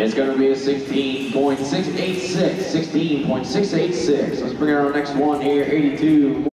And it's going to be a 16.686. 16.686. Let's bring in our next one here, 82.